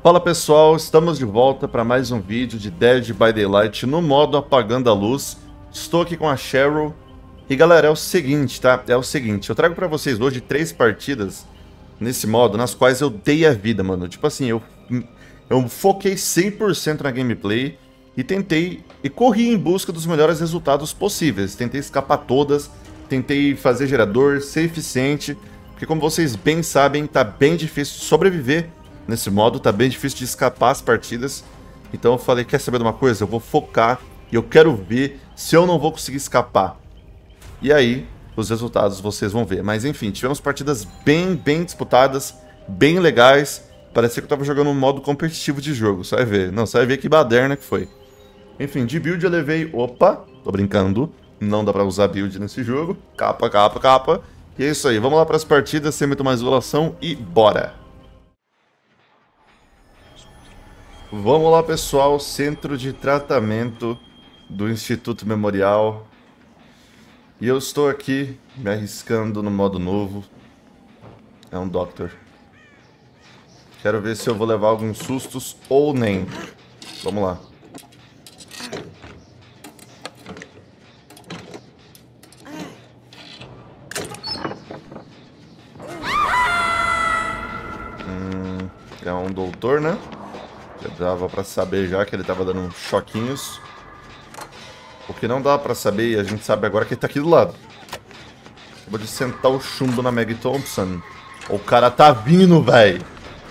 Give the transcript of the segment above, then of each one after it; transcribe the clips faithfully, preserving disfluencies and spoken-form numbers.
Fala pessoal, estamos de volta para mais um vídeo de Dead by Daylight no modo apagando a luz. Estou aqui com a Cheryl. E galera, é o seguinte, tá? É o seguinte, eu trago para vocês hoje três partidas nesse modo, nas quais eu dei a vida, mano. Tipo assim, eu, eu foquei cem por cento na gameplay e tentei, e corri em busca dos melhores resultados possíveis. Tentei escapar todas, tentei fazer gerador, ser eficiente, porque como vocês bem sabem, tá bem difícil sobreviver nesse modo, tá bem difícil de escapar as partidas. Então eu falei, quer saber de uma coisa? Eu vou focar e eu quero ver se eu não vou conseguir escapar. E aí, os resultados vocês vão ver. Mas enfim, tivemos partidas bem, bem disputadas, bem legais. Parecia que eu tava jogando um modo competitivo de jogo, só vai ver. Não, só vai ver que baderna que foi. Enfim, de build eu levei... Opa, tô brincando. Não dá pra usar build nesse jogo. Capa, capa, capa. E é isso aí, vamos lá pras partidas, sem muito mais enrolação e bora! Vamos lá pessoal, Centro de Tratamento do Instituto Memorial. E eu estou aqui me arriscando no modo novo. É um Doctor. Quero ver se eu vou levar alguns sustos ou nem. Vamos lá. Hum, é um doutor, né? Já dava pra saber já que ele tava dando uns choquinhos. O que não dá pra saber, e a gente sabe agora que ele tá aqui do lado. Acabou de sentar o chumbo na Meg Thompson. O cara tá vindo, véi.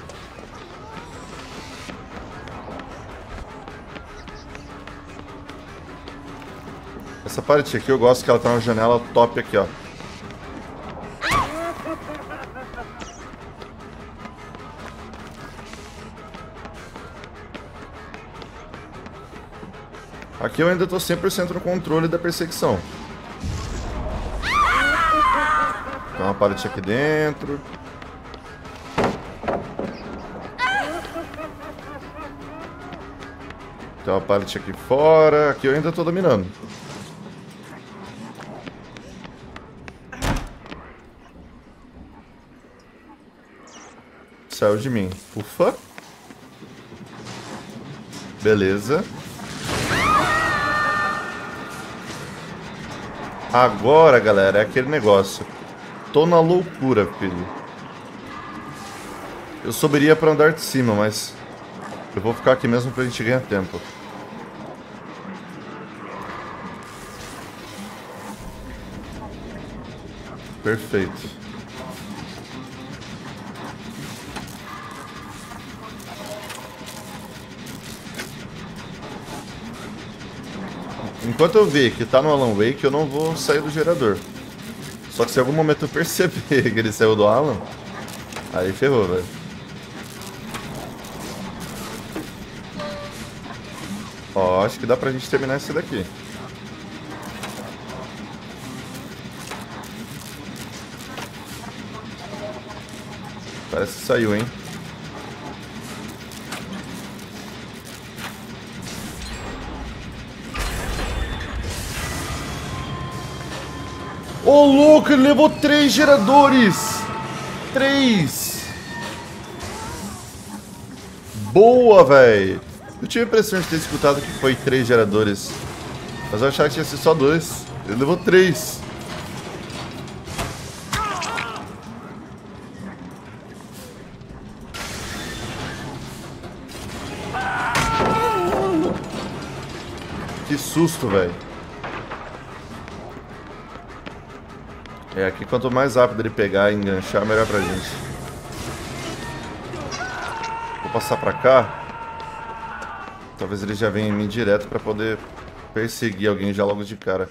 Essa parte aqui eu gosto que ela tá na janela top aqui, ó. Aqui eu ainda tô cem por cento no controle da perseguição. Tem uma parte aqui dentro. Tem uma parte aqui fora. Aqui eu ainda tô dominando. Saiu de mim. Ufa. Beleza. Agora, galera, é aquele negócio. Tô na loucura, filho. Eu subiria pra andar de cima, mas eu vou ficar aqui mesmo pra gente ganhar tempo. Perfeito. Enquanto eu ver que tá no Alan Wake, eu não vou sair do gerador. Só que se em algum momento eu perceber que ele saiu do Alan, aí ferrou, velho. Ó, acho que dá pra gente terminar esse daqui. Parece que saiu, hein? Ô, oh, louco, ele levou três geradores! Três! Boa, velho! Eu tive a impressão de ter escutado que foi três geradores. Mas eu achava que tinha sido só dois. Ele levou três. Que susto, velho. É, aqui quanto mais rápido ele pegar e enganchar, melhor pra gente. Vou passar pra cá. Talvez ele já venha em mim direto pra poder perseguir alguém já logo de cara.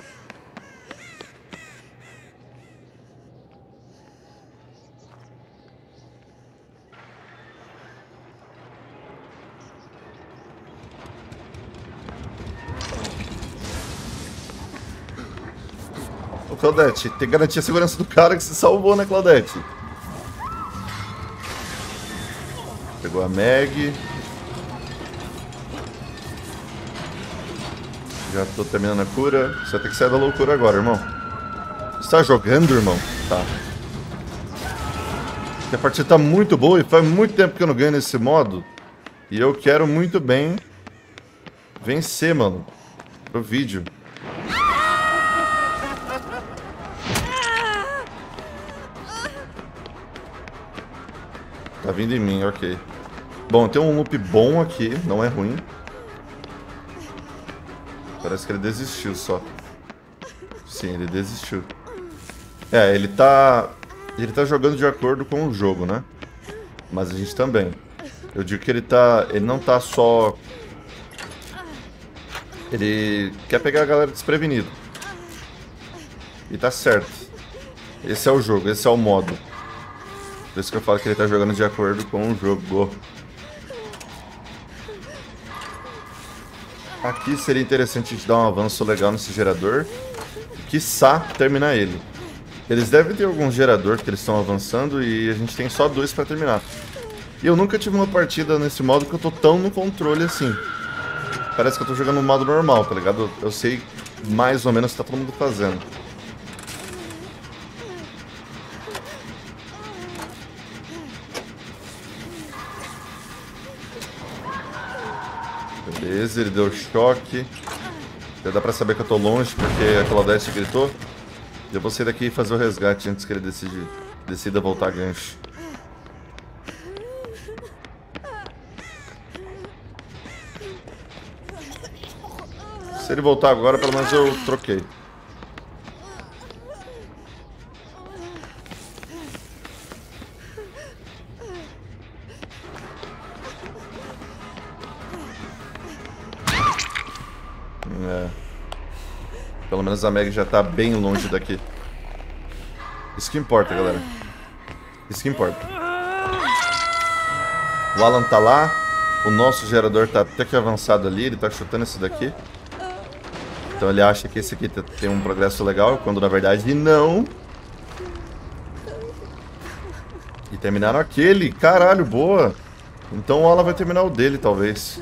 Ô, Claudete, tem que garantir a segurança do cara que se salvou, né, Claudete? Pegou a Meg. Já tô terminando a cura. Você vai ter que sair da loucura agora, irmão. Você tá jogando, irmão? Tá. A partida tá muito boa e faz muito tempo que eu não ganho nesse modo. E eu quero muito bem vencer, mano. Pro vídeo. Tá vindo em mim, ok. Bom, tem um loop bom aqui, não é ruim. Parece que ele desistiu só. Sim, ele desistiu. É, ele tá... Ele tá jogando de acordo com o jogo, né? Mas a gente também. Eu digo que ele tá... Ele não tá só... Ele quer pegar a galera desprevenido. E tá certo. Esse é o jogo, esse é o modo. Por isso que eu falo que ele tá jogando de acordo com o jogo. Aqui seria interessante a gente dar um avanço legal nesse gerador. Quiçá terminar ele. Eles devem ter algum gerador que eles estão avançando e a gente tem só dois pra terminar. E eu nunca tive uma partida nesse modo que eu tô tão no controle assim. Parece que eu tô jogando no modo normal, tá ligado? Eu sei mais ou menos o que tá todo mundo fazendo. Beleza, ele deu choque. Já dá pra saber que eu tô longe porque a Claudete gritou. Eu vou sair daqui e fazer o resgate antes que ele decide, decida voltar a gancho. Se ele voltar agora, pelo menos eu troquei. É. Pelo menos a Meg já tá bem longe daqui. Isso que importa, galera. Isso que importa. O Alan tá lá. O nosso gerador tá até que avançado ali. Ele tá chutando esse daqui. Então ele acha que esse aqui tem um progresso legal, quando na verdade não. E terminaram aquele. Caralho, boa. Então o Alan vai terminar o dele, talvez.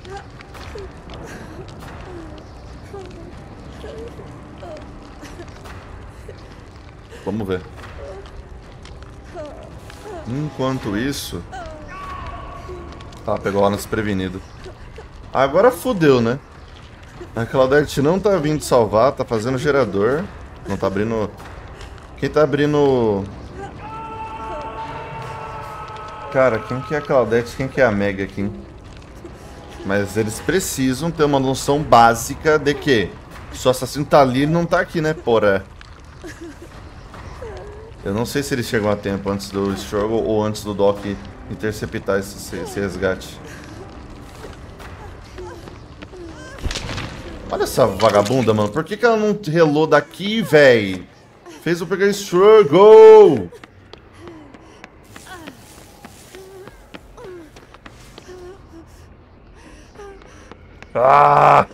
Vamos ver. Enquanto isso... Ah, pegou lá no desprevenido. Agora fodeu, né? A Claudete não tá vindo salvar, tá fazendo gerador. Não tá abrindo... Quem tá abrindo... Cara, quem que é a Claudete? Quem que é a Meg aqui? Mas eles precisam ter uma noção básica de que se o assassino tá ali, ele não tá aqui, né, porra? Eu não sei se eles chegam a tempo antes do struggle ou antes do Doc interceptar esse, esse resgate. Olha essa vagabunda, mano. Por que, que ela não relou daqui, véi? Fez eu pegar struggle! Ah!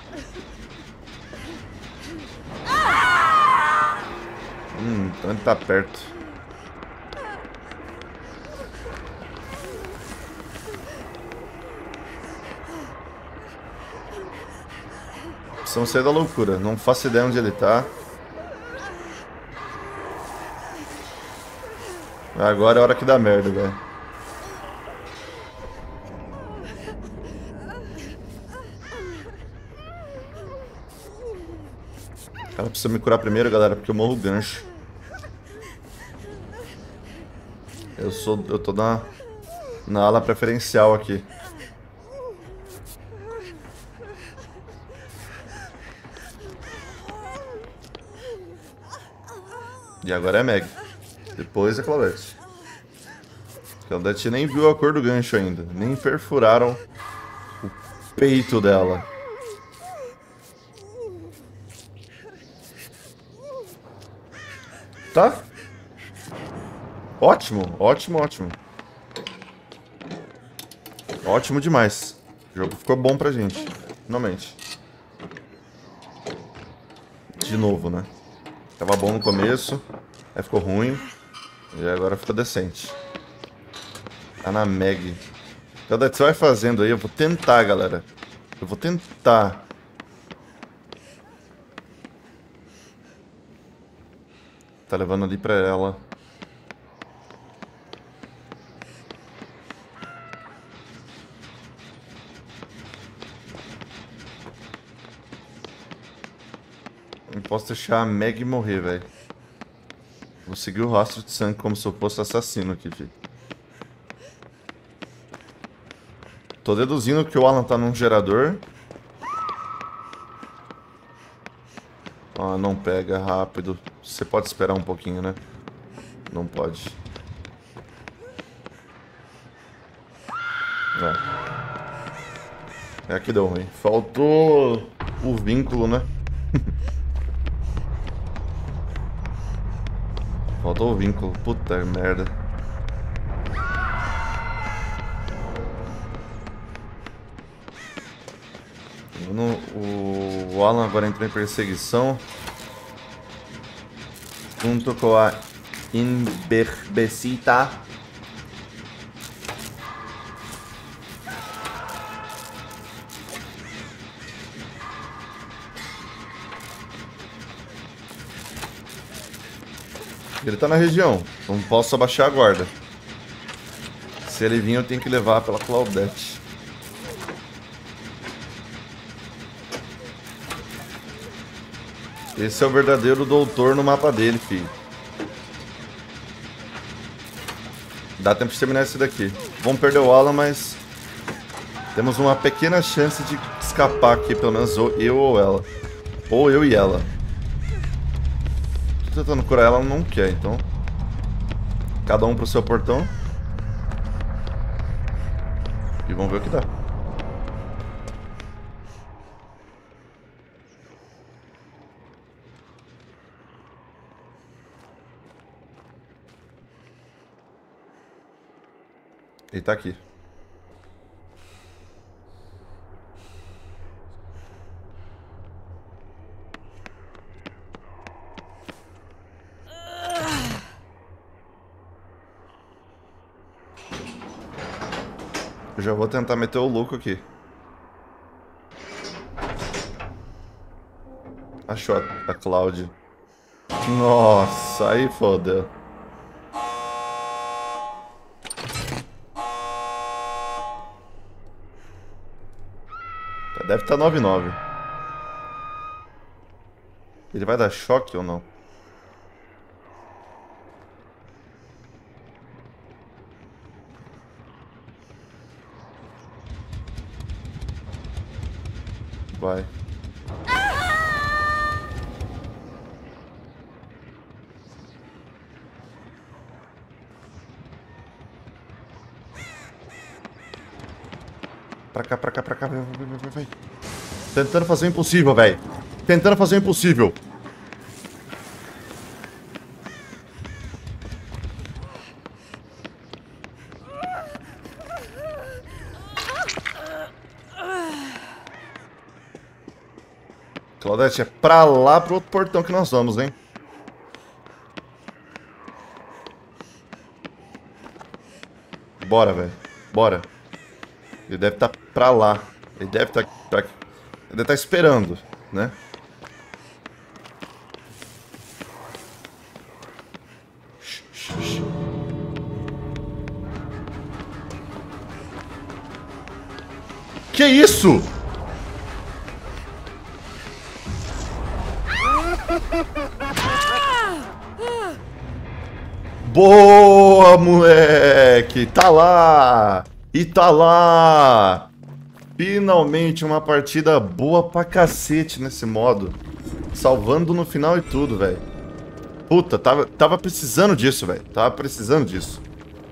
Hum, então ele tá perto. Precisamos sair da loucura. Não faço ideia onde ele tá. Agora é a hora que dá merda, velho. Ela precisa me curar primeiro, galera, porque eu morro gancho. Eu sou. Eu tô na. Na ala preferencial aqui. E agora é a Meg. Depois é a Claudete. A Claudete nem viu a cor do gancho ainda. Nem perfuraram o peito dela. Tá? Ótimo, ótimo, ótimo. Ótimo demais. O jogo ficou bom pra gente. Finalmente. De novo, né? Tava bom no começo. Aí ficou ruim. E agora ficou decente. Tá na Meg. Então, o que você vai fazendo aí? Eu vou tentar, galera. Eu vou tentar. Tá levando ali pra ela. Não posso deixar a Meg morrer, velho. Vou seguir o rastro de sangue como se eu fosse assassino aqui, filho. Tô deduzindo que o Alan tá num gerador. Ah, não pega rápido. Você pode esperar um pouquinho, né? Não pode. É. É que deu ruim. Faltou o vínculo, né? Faltou o vínculo. Puta merda. O, o Alan agora entrou em perseguição. Junto com a Inberbecita. Ele tá na região. Não posso abaixar a guarda. Se ele vir, eu tenho que levar pela Claudette. Esse é o verdadeiro doutor no mapa dele, filho. Dá tempo de terminar esse daqui. Vamos perder o Alan, mas... temos uma pequena chance de escapar aqui, pelo menos eu ou ela. Ou eu e ela. Tô tentando curar ela, ela não quer, então... cada um pro seu portão. E vamos ver o que dá. Ele tá aqui. Eu já vou tentar meter o louco aqui. Achou a, a Cloud. Nossa, aí fodeu. Deve estar nove nove. Ele vai dar choque ou não? Vai. Pra cá, pra cá, pra cá, vai, vai, vai, vai. Tentando fazer o impossível, velho. Tentando fazer o impossível. Claudette, é pra lá, pro outro portão que nós vamos, hein? Bora, velho. Bora. Ele deve estar pra lá. Ele deve estar pra... ele deve estar esperando, né? Que isso? Boa, moleque! Tá lá! E tá lá! Finalmente uma partida boa pra cacete nesse modo. Salvando no final e tudo, velho. Puta, tava, tava precisando disso, velho. Tava precisando disso.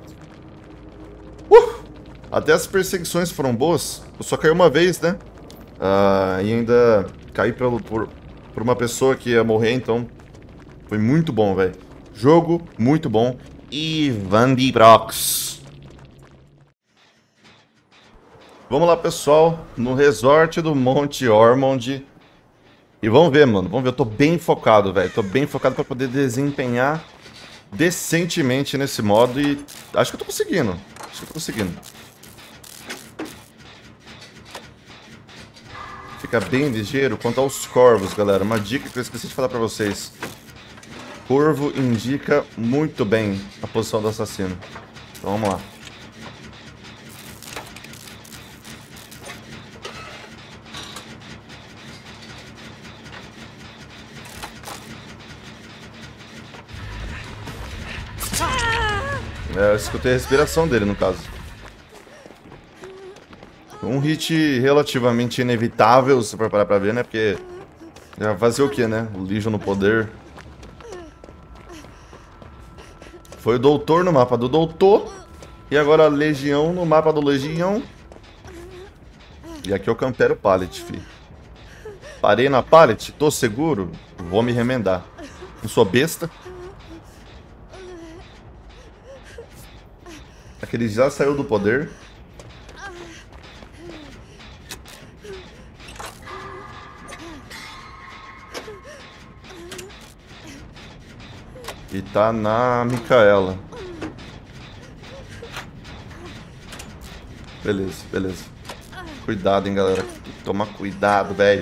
Uh! Até as perseguições foram boas. Eu só caí uma vez, né? Uh, e ainda caí pelo, por, por uma pessoa que ia morrer, então... foi muito bom, velho. Jogo muito bom. E Vandy Brox. Vamos lá, pessoal. No resort do Monte Ormond. E vamos ver, mano. Vamos ver. Eu tô bem focado, velho. Tô bem focado pra poder desempenhar decentemente nesse modo. E acho que eu tô conseguindo. Acho que eu tô conseguindo. Fica bem ligeiro quanto aos corvos, galera. Uma dica que eu esqueci de falar pra vocês. Corvo indica muito bem a posição do assassino. Então vamos lá. É, eu escutei a respiração dele, no caso. Um hit relativamente inevitável, se for parar pra ver, né? Porque... já fazer o que, né? O Legion no poder. Foi o Doutor no mapa do Doutor. E agora a Legião no mapa do Legião. E aqui eu campero Pallet, fi. Parei na Pallet, tô seguro, vou me remendar. Não sou besta. Aquele já saiu do poder. E tá na Micaela. Beleza, beleza. Cuidado, hein, galera. Tem que tomar cuidado, velho.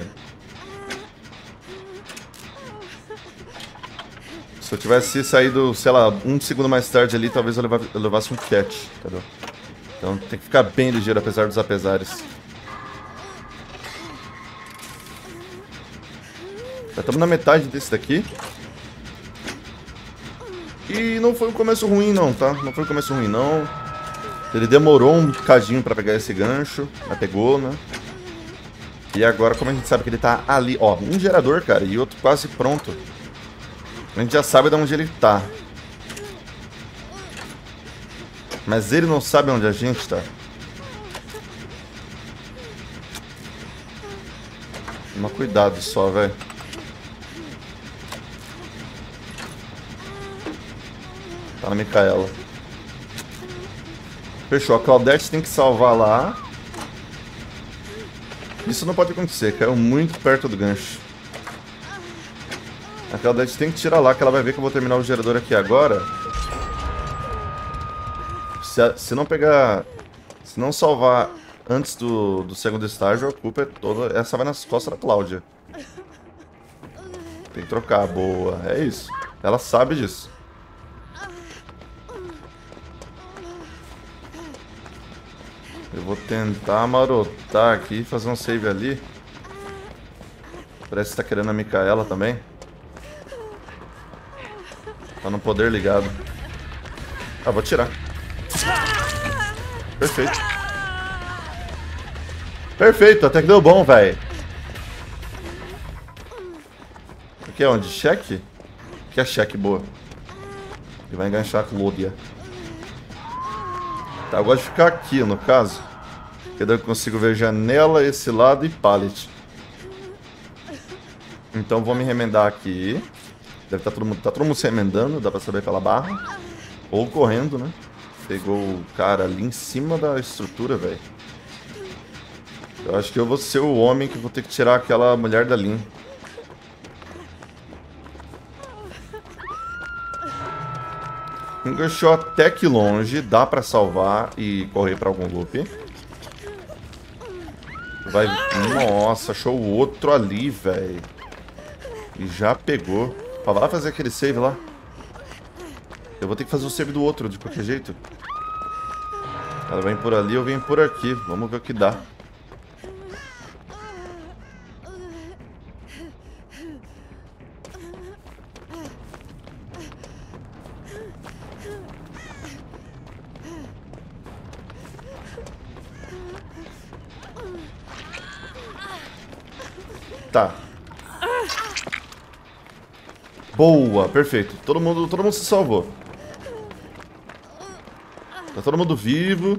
Se eu tivesse saído, sei lá, um segundo mais tarde ali, talvez eu levasse, eu levasse um catch, entendeu? Então tem que ficar bem ligeiro, apesar dos apesares. Já estamos na metade desse daqui. E não foi um começo ruim não, tá? Não foi um começo ruim não. Ele demorou um cadinho pra pegar esse gancho, mas pegou, né? E agora, como a gente sabe que ele tá ali, ó, um gerador, cara, e outro quase pronto. A gente já sabe de onde ele tá. Mas ele não sabe onde a gente tá. Toma cuidado só, velho. Tá na Micaela. Fechou. A Claudette tem que salvar lá. Isso não pode acontecer. Caiu muito perto do gancho. A Claudette tem que tirar lá, que ela vai ver que eu vou terminar o gerador aqui agora. Se, se não pegar... Se não salvar antes do, do segundo estágio, a culpa é toda... Essa vai nas costas da Cláudia. Tem que trocar. Boa. É isso. Ela sabe disso. Eu vou tentar marotar aqui, fazer um save ali. Parece que tá querendo a Micaela também. Tá no poder ligado. Ah, vou tirar. Perfeito. Perfeito, até que deu bom, velho. Aqui é onde? Cheque? Aqui é cheque, boa. Ele vai enganchar a Cláudia. Tá, eu gosto de ficar aqui, no caso. Porque daí eu consigo ver janela, esse lado e pallet. Então vou me remendar aqui. Deve estar tá todo mundo, tá todo mundo se remendando, dá pra saber pela barra. Ou correndo, né? Pegou o cara ali em cima da estrutura, velho. Eu acho que eu vou ser o homem que vou ter que tirar aquela mulher da linha. Enganchou até que longe, dá pra salvar e correr pra algum loop. Vai... Nossa, achou o outro ali, velho. E já pegou. Vai lá fazer aquele save lá. Eu vou ter que fazer o save do outro, de qualquer jeito. Ela vem por ali, eu venho por aqui. Vamos ver o que dá. Tá. Boa, perfeito. Todo mundo, todo mundo se salvou. Tá todo mundo vivo.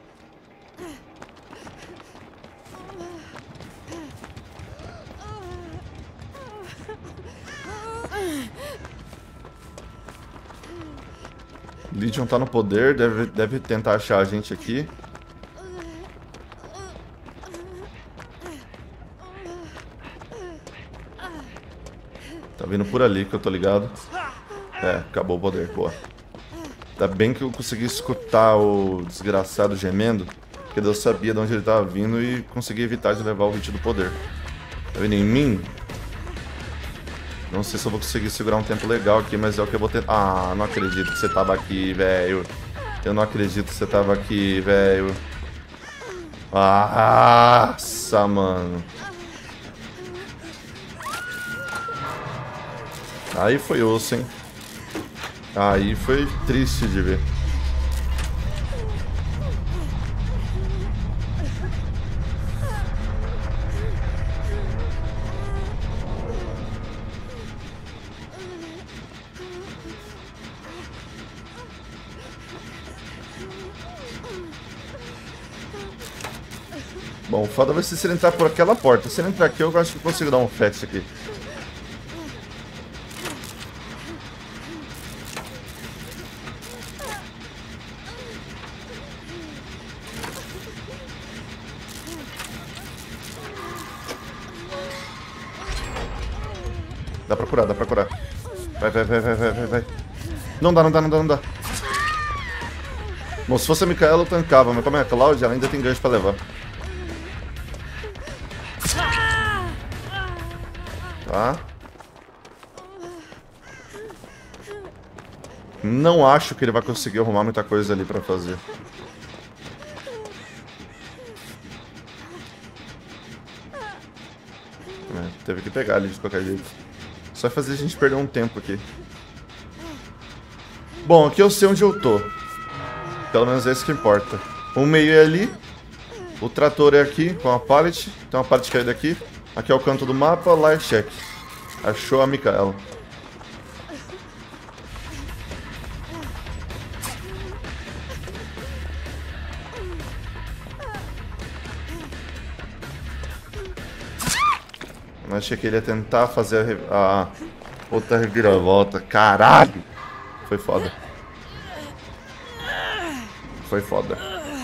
Legion tá no poder, deve, deve tentar achar a gente aqui. Tá vindo por ali que eu tô ligado. É, acabou o poder, boa. Ainda bem que eu consegui escutar o desgraçado gemendo, porque eu sabia de onde ele tava vindo e consegui evitar de levar o hit do poder. Tá vindo em mim? Não sei se eu vou conseguir segurar um tempo legal aqui, mas é o que eu vou tentar. Ah, não acredito que você tava aqui, velho. Eu não acredito que você tava aqui, velho. Nossa, mano. Aí foi osso, hein? Aí foi triste de ver. Bom, o foda vai ser se ele entrar por aquela porta. Se ele entrar aqui, eu acho que eu consigo dar um fetch aqui. Dá pra curar, dá pra curar. Vai, vai, vai, vai, vai, vai, vai. Não dá, não dá, não dá, não dá. Bom, se fosse a Micaela eu tancava, mas como é a Cláudia, ela ainda tem gancho pra levar. Tá. Não acho que ele vai conseguir arrumar muita coisa ali pra fazer. É, teve que pegar ali de qualquer jeito. Só vai fazer a gente perder um tempo aqui. Bom, aqui eu sei onde eu tô. Pelo menos é isso que importa. O meio é ali. O trator é aqui, com a pallet. Tem uma pallet caída aqui. Aqui é o canto do mapa, lá é check. Achou a Micaela. Eu achei que ele ia tentar fazer a, a outra reviravolta. Caralho! Foi foda. Foi foda.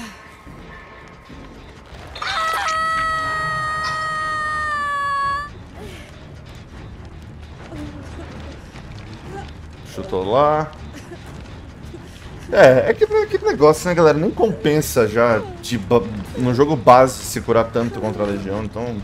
Chutou lá. É, é que, é que negócio, né, galera? Nem compensa já de, no jogo base se curar tanto contra a Legião, então...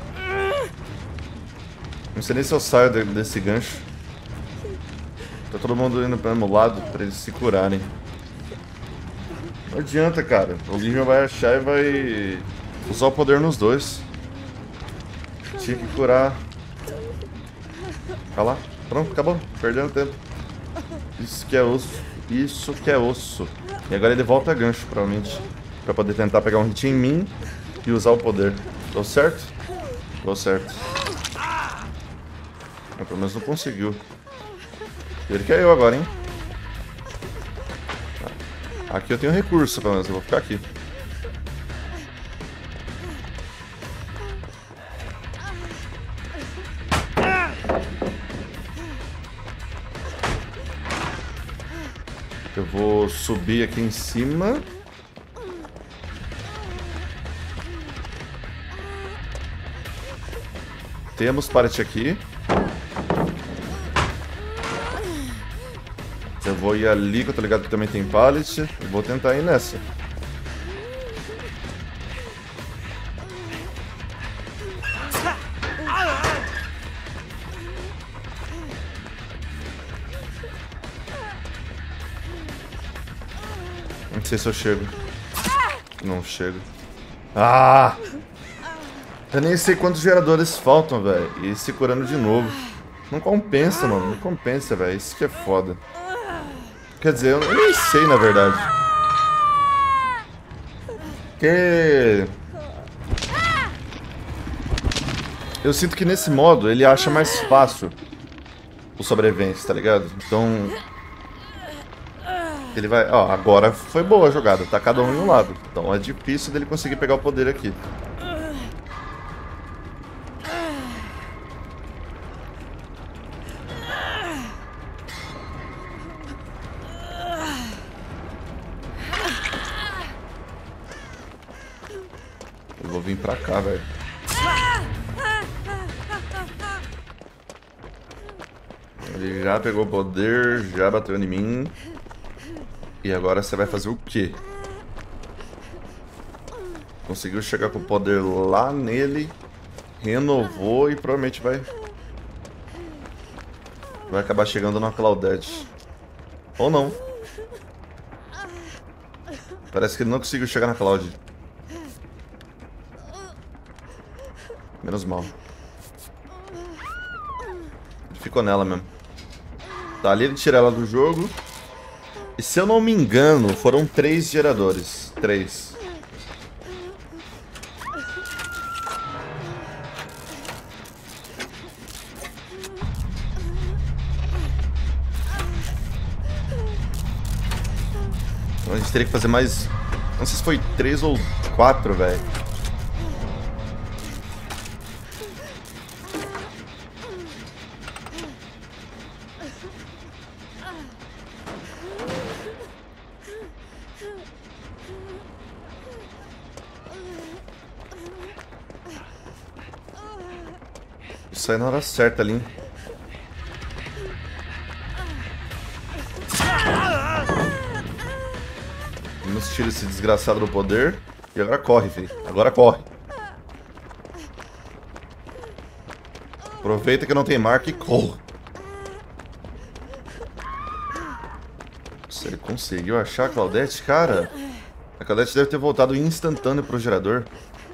Não sei nem se eu saio de, desse gancho. Tá todo mundo indo pro mesmo lado pra eles se curarem. Não adianta, cara. O Legion vai achar e vai usar o poder nos dois. Tinha que curar. Olha lá. Pronto, acabou. Perdendo tempo. Isso que é osso. Isso que é osso. E agora ele volta a gancho, provavelmente. Pra poder tentar pegar um hit em mim e usar o poder. Deu certo? Deu certo. Mas pelo menos não conseguiu. Ele quer eu agora, hein? Aqui eu tenho recurso, pelo menos. Eu vou ficar aqui. Eu vou subir aqui em cima. Temos pallet aqui. Eu vou ir ali, que eu tô ligado que também tem pallet. Eu vou tentar ir nessa. Não sei se eu chego. Não chego. Ah! Eu nem sei quantos geradores faltam, velho. E se curando de novo. Não compensa, mano. Não compensa, velho. Isso que é foda. Quer dizer, eu nem sei, na verdade. Porque... eu sinto que nesse modo ele acha mais fácil os sobreviventes, tá ligado? Então... ele vai... ó, agora foi boa a jogada. Tá cada um em um lado. Então é difícil dele conseguir pegar o poder aqui. Eu vou vir pra cá, velho. Ele já pegou o poder, já bateu em mim. E agora você vai fazer o quê? Conseguiu chegar com o poder lá nele. Renovou e provavelmente vai... vai acabar chegando na Claudette. Ou não. Parece que ele não conseguiu chegar na Cloud. Menos mal. Ele ficou nela mesmo. Tá, ali ele tira ela do jogo. E se eu não me engano, foram três geradores. Três. Então a gente teria que fazer mais... não sei se foi três ou quatro, velho. sair na hora certa ali, hein? Vamos tirar esse desgraçado do poder. E agora corre, filho. Agora corre. Aproveita que não tem marca e corre. Se ele conseguiu achar a Claudette, cara. A Claudette deve ter voltado instantâneo pro gerador.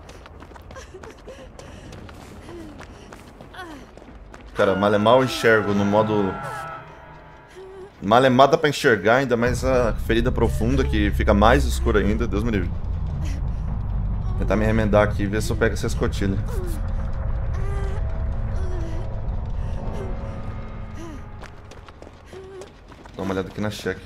Cara, mal é mal enxergo no modo... Mal é mal dá pra enxergar, ainda mais a ferida profunda que fica mais escura ainda. Deus me livre. Vou tentar me remendar aqui e ver se eu pego essa escotilha. Dá uma olhada aqui na cheque.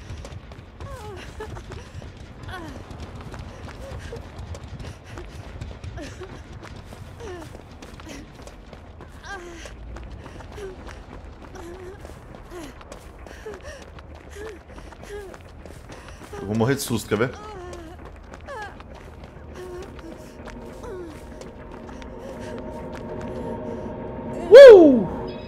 Eu vou morrer de susto, quer ver? Uh!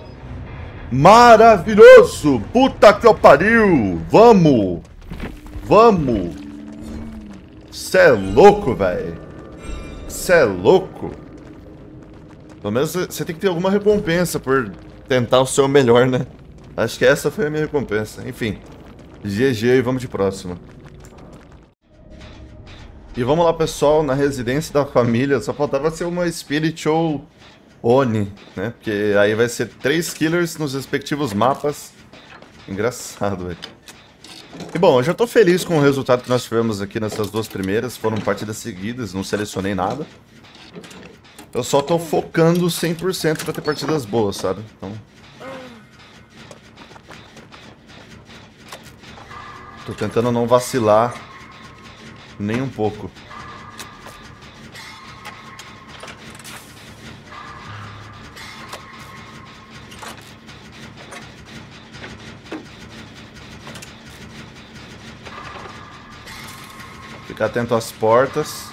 Maravilhoso! Puta que eu pariu! Vamos! Vamos! Cê é louco, velho! Cê é louco! Pelo menos você tem que ter alguma recompensa por tentar o seu melhor, né? Acho que essa foi a minha recompensa. Enfim. G G e vamos de próxima. E vamos lá, pessoal, na residência da família. Só faltava ser uma Spirit ou Oni, né? Porque aí vai ser três killers nos respectivos mapas. Engraçado, velho. E bom, eu já tô feliz com o resultado que nós tivemos aqui nessas duas primeiras. Foram partidas seguidas, não selecionei nada. Eu só tô focando cem por cento pra ter partidas boas, sabe? Então... Tô tentando não vacilar nem um pouco. Ficar atento às portas.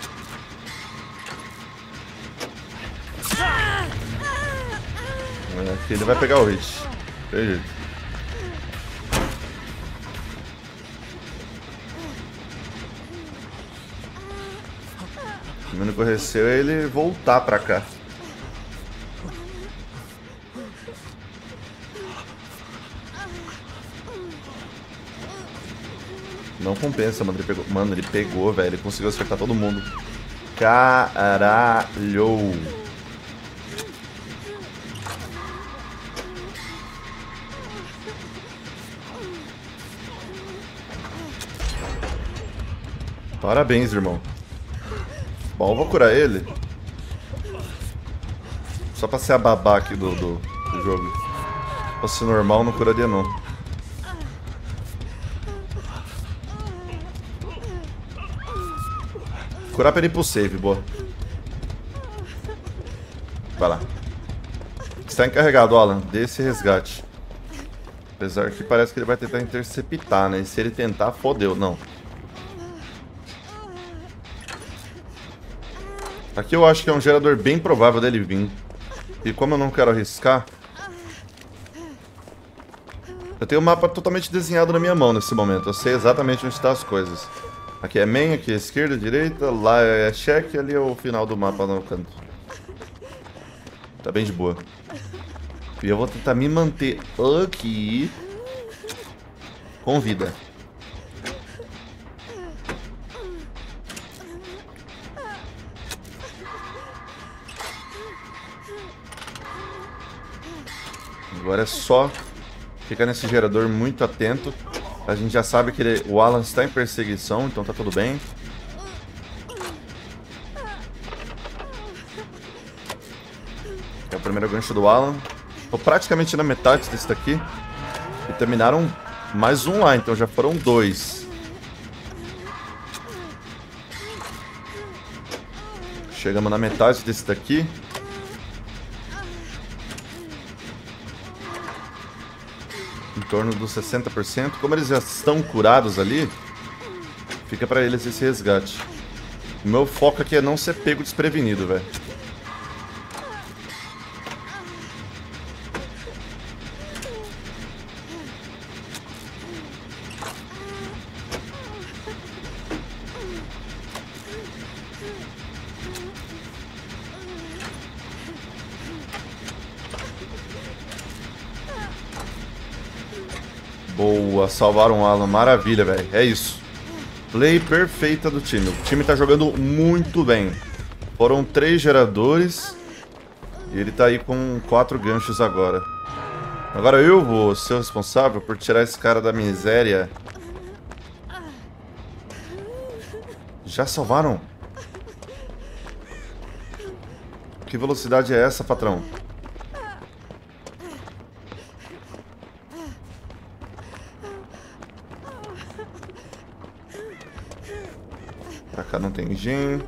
Aqui ele vai pegar o hit. Tem jeito. O único receio é ele voltar pra cá. Não compensa, mano. Ele pegou, mano, ele pegou, velho. Ele conseguiu acertar todo mundo. Caralho. Parabéns, irmão. Bom, eu vou curar ele. Só pra ser a babá aqui do, do, do jogo. Se fosse normal, não curaria não. Curar pra ele ir pro save, boa. Vai lá. Está encarregado, Alan. Dê esse resgate. Apesar que parece que ele vai tentar interceptar, né? E se ele tentar, fodeu. Não. Aqui eu acho que é um gerador bem provável dele vir. E como eu não quero arriscar... Eu tenho o mapa totalmente desenhado na minha mão nesse momento. Eu sei exatamente onde estão as coisas. Aqui é main, aqui é esquerda, direita. Lá é check, ali é o final do mapa no canto. Tá bem de boa. E eu vou tentar me manter aqui com vida. Agora é só ficar nesse gerador muito atento. A gente já sabe que ele, o Alan está em perseguição, então tá tudo bem. É o primeiro gancho do Alan. Tô praticamente na metade desse daqui. E terminaram mais um lá, então já foram dois. Chegamos na metade desse daqui. Em torno dos sessenta por cento. Como eles já estão curados ali, fica pra eles esse resgate. O meu foco aqui é não ser pego desprevenido, velho. Boa, salvaram o Alan. Maravilha, velho. É isso. Play perfeita do time. O time tá jogando muito bem. Foram três geradores. E ele tá aí com quatro ganchos agora. Agora eu vou ser o responsável por tirar esse cara da miséria. Já salvaram? Que velocidade é essa, patrão? Pra cá não tem gen.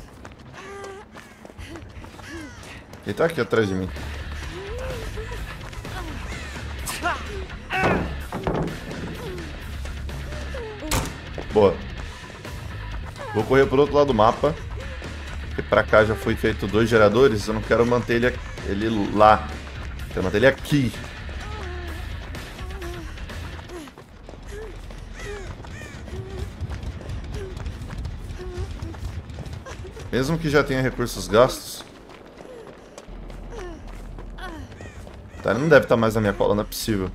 Ele tá aqui atrás de mim. Boa. Vou correr pro outro lado do mapa. Porque pra cá já foi feito dois geradores. Eu não quero manter ele, ele lá. Quero manter ele aqui. Mesmo que já tenha recursos gastos. Tá, ele não deve estar mais na minha cola, não é possível.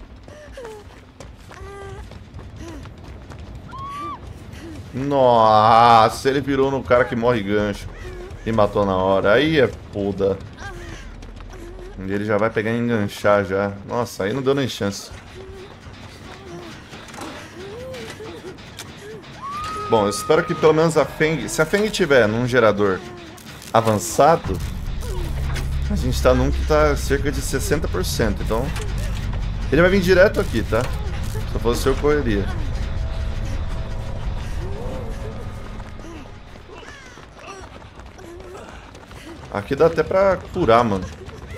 Nossa, ele virou no cara que morre gancho. E matou na hora. Aí é foda. Ele já vai pegar e enganchar já. Nossa, aí não deu nem chance. Bom, eu espero que pelo menos a Feng... Se a Feng tiver num gerador avançado, a gente tá num que tá cerca de sessenta por cento. Então, ele vai vir direto aqui, tá? Se eu fosse eu, correria. Aqui dá até pra curar, mano.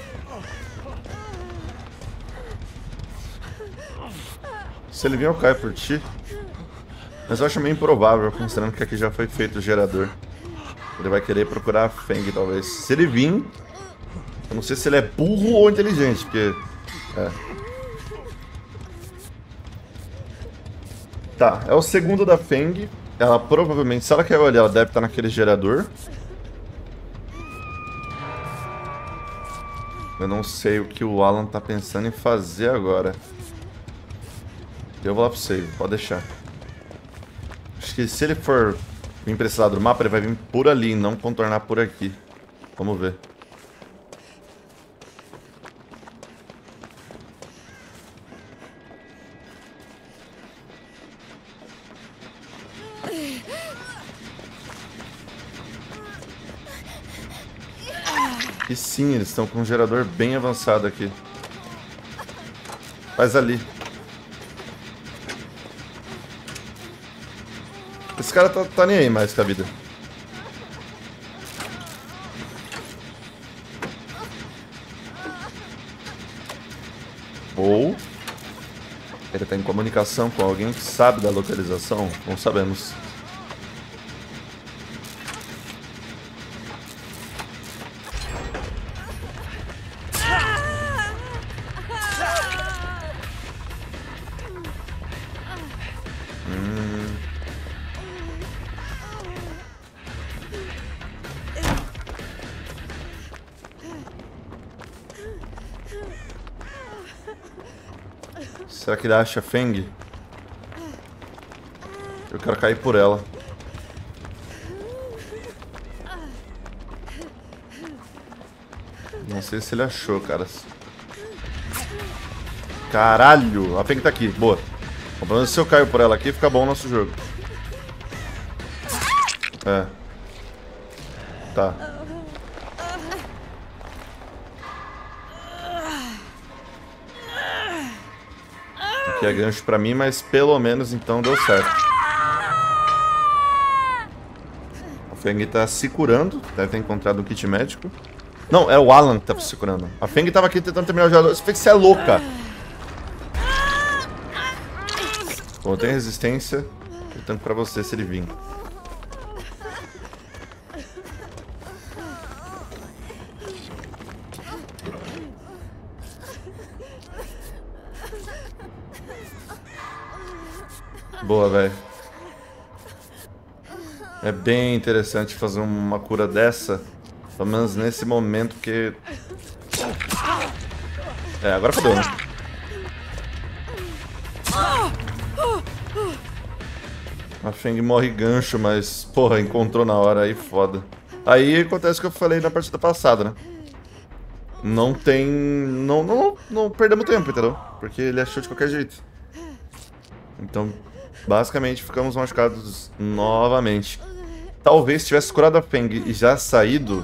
Se ele vir, eu caio por ti. Mas eu acho meio improvável, considerando que aqui já foi feito o gerador. Ele vai querer procurar a Feng, talvez. Se ele vir... Eu não sei se ele é burro ou inteligente, porque... É. Tá, é o segundo da Feng. Ela provavelmente, se ela quer olhar, ela deve estar naquele gerador. Eu não sei o que o Alan tá pensando em fazer agora. Eu vou lá pro save, pode deixar. Acho que se ele for vir pra esse lado do mapa, ele vai vir por ali, não contornar por aqui. Vamos ver. E sim, eles estão com um gerador bem avançado aqui. Faz ali. Esse cara tá, tá nem aí mais com a vida. Ou ele tá em comunicação com alguém que sabe da localização. Não sabemos. Será que ele acha Feng? Eu quero cair por ela. Não sei se ele achou, cara. Caralho! A Feng tá aqui, boa. Bom, pelo menos se eu caio por ela aqui, fica bom o nosso jogo. É. Tá. Aqui é gancho pra mim, mas pelo menos então deu certo. A Feng tá se curando. Deve ter encontrado um kit médico. Não, é o Alan que tá se curando. A Feng tava aqui tentando terminar o jogador. Você é louca. Bom, tem resistência. Eu tanco pra você se ele vir. Boa, velho. É bem interessante fazer uma cura dessa. Pelo menos nesse momento que... É, agora fodeu, né? A Feng morre gancho, mas, porra, encontrou na hora, aí foda. Aí acontece o que eu falei na partida passada, né? Não tem... Não, não, não perdemos tempo, entendeu? Porque ele achou de qualquer jeito. Então, basicamente, ficamos machucados novamente. Talvez se tivesse curado a Feng e já saído...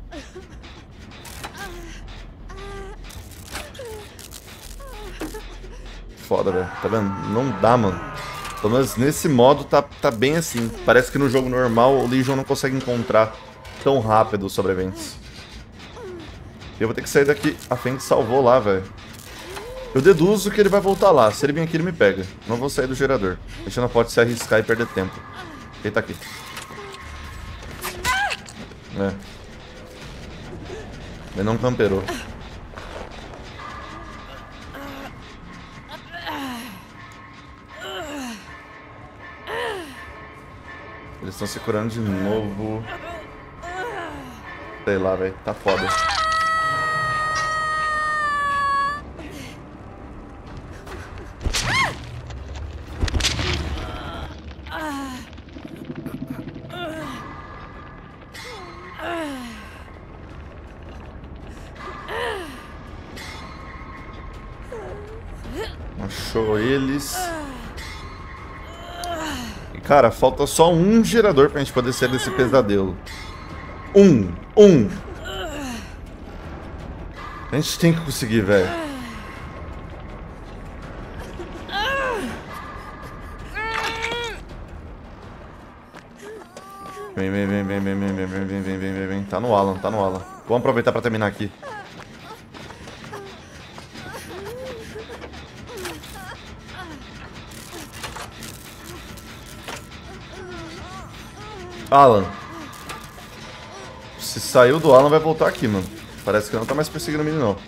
Foda, velho. Tá vendo? Não dá, mano. Pelo menos nesse modo tá, tá bem assim. Parece que no jogo normal o Legion não consegue encontrar tão rápido os sobreviventes. Eu vou ter que sair daqui. A Feng salvou lá, velho. Eu deduzo que ele vai voltar lá. Se ele vir aqui, ele me pega. Não vou sair do gerador. A gente não pode se arriscar e perder tempo. Ele tá aqui. É. Ele não camperou. Eles estão se curando de novo. Sei lá, velho. Tá foda. Achou eles. E, cara, falta só um gerador pra gente poder sair desse pesadelo. Um. Um. A gente tem que conseguir, velho. Vem, vem, vem, vem, vem, vem, vem, vem, vem, vem, vem, vem, vem. Tá no Alan, tá no Alan. Vamos aproveitar pra terminar aqui. Alan. Se saiu do Alan, vai voltar aqui, mano. Parece que não tá mais perseguindo o menino, não.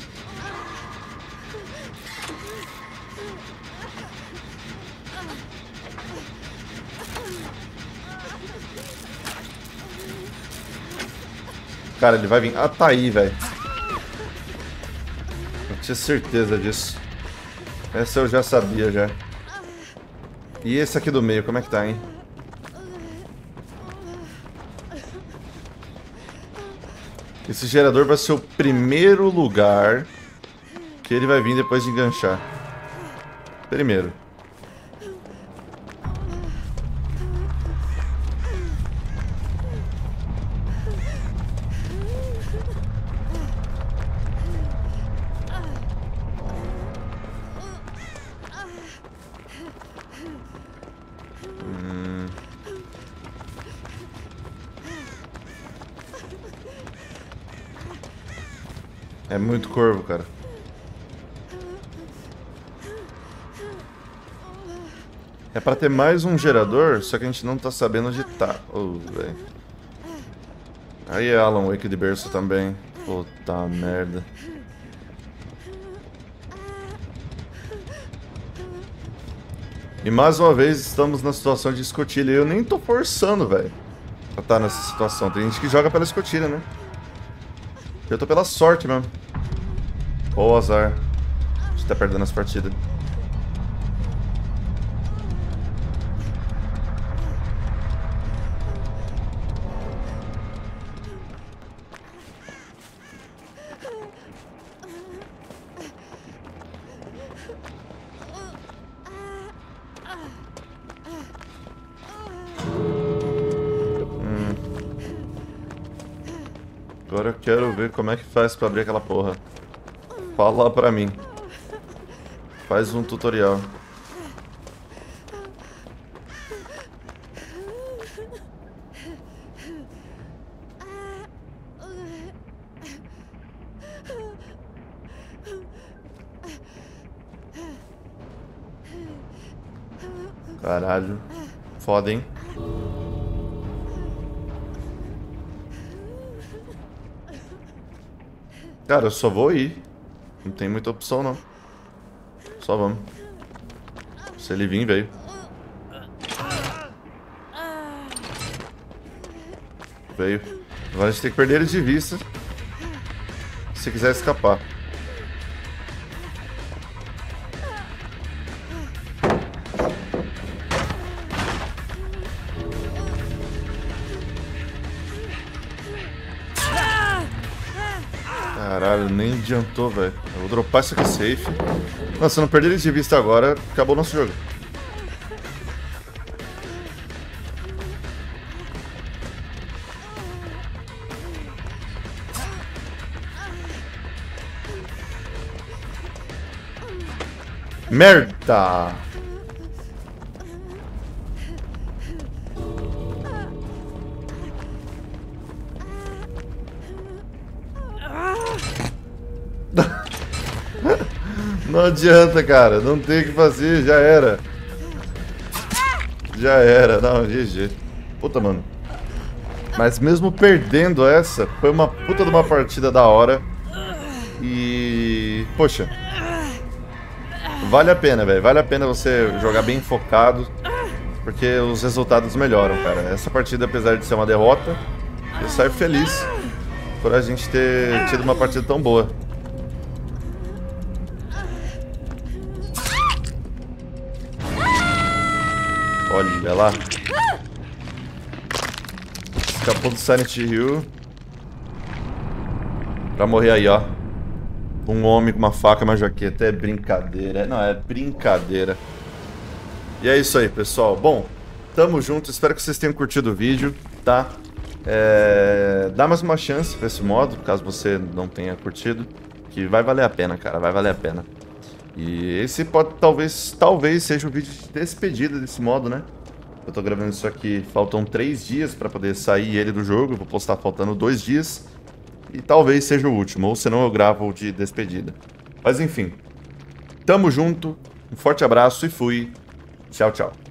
Cara, ele vai vir. Ah, tá aí, velho. Eu tinha certeza disso. Essa eu já sabia, já. E esse aqui do meio, como é que tá, hein? Esse gerador vai ser o primeiro lugar que ele vai vir depois de enganchar. Primeiro. Hum. É muito corvo, cara. É pra ter mais um gerador, só que a gente não tá sabendo onde tá. Oh, velho. Aí é Alan Wake de berço também. Puta merda. E mais uma vez estamos na situação de escotilha. Eu nem tô forçando, velho, pra estar nessa situação. Tem gente que joga pela escotilha, né? Eu tô pela sorte mesmo. Ou azar de estar perdendo as partidas. Hum. Agora eu quero ver como é que faz pra abrir aquela porra. Fala pra mim. Faz um tutorial. Caralho. Foda, hein? Cara, eu só vou ir. Não tem muita opção, não. Só vamos. Se ele vir, veio. Veio. Agora a gente tem que perder ele de vista se quiser escapar. Caralho, nem adiantou, velho. Eu vou dropar isso aqui safe. Nossa, se eu não perder eles de vista agora, acabou o nosso jogo. Merda! Não adianta, cara. Não tem o que fazer. Já era. Já era. Não, G G. Puta, mano. Mas mesmo perdendo essa, foi uma puta de uma partida da hora. E... Poxa. Vale a pena, velho. Vale a pena você jogar bem focado. Porque os resultados melhoram, cara. Essa partida, apesar de ser uma derrota, eu saio feliz por a gente ter tido uma partida tão boa. Olha lá. Escapou do Silent Hill. Pra morrer aí, ó. Um homem com uma faca e uma jaqueta. É brincadeira. Não, é brincadeira. E é isso aí, pessoal. Bom, tamo junto. Espero que vocês tenham curtido o vídeo, tá? É... Dá mais uma chance pra esse modo, caso você não tenha curtido. Que vai valer a pena, cara. Vai valer a pena. E esse pode, talvez, talvez seja o vídeo de despedida desse modo, né? Eu tô gravando isso aqui, faltam três dias pra poder sair ele do jogo. Eu vou postar faltando dois dias. E talvez seja o último, ou senão eu gravo o de despedida. Mas enfim, tamo junto, um forte abraço e fui. Tchau, tchau.